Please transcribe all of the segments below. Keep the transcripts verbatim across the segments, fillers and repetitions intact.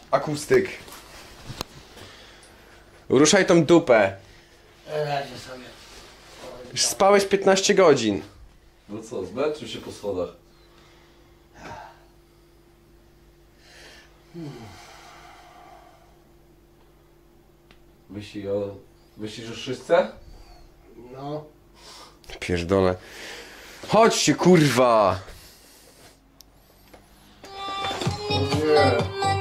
akustyk. Ruszaj tą dupę. Radzie sobie. Już spałeś piętnaście godzin. No co, zmęczył się po schodach. Myśli o... Myślisz o szóstce? No. Pierdolę. Chodźcie, kurwa! Nie.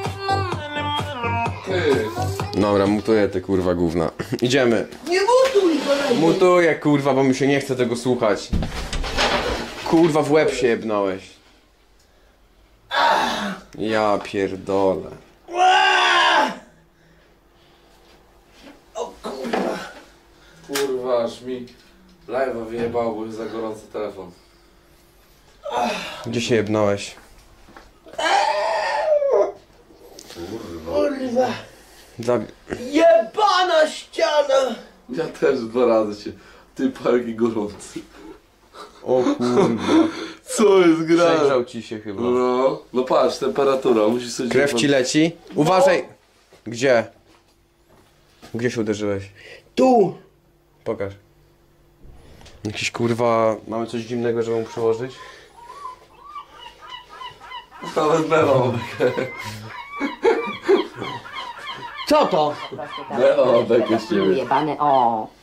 Ty. Dobra, mutuję te kurwa gówna. Idziemy. Nie mutuj go na Mutuję, kurwa, bo mi się nie chce tego słuchać. Kurwa, w łeb się jebnąłeś. Ja pierdolę. O kurwa. Kurwa, aż mi live'a wyjebało, bo jest za gorący telefon. Gdzie się jebnąłeś? Kurwa. Kurwa. Zabi Jebana ściana. Ja też dwa razy się... Ty parki gorący. O kurwa. Co jest gra? Przegrzał ci się chyba. No, no patrz, temperatura, musisz sobie... Krew ci leci? Uważaj! Gdzie? Gdzie się uderzyłeś? Tu. Pokaż. Jakiś kurwa... Mamy coś zimnego, żeby mu przełożyć? Nawet Melo. Co to? Melo, bekę z ciebie. Jebany, o.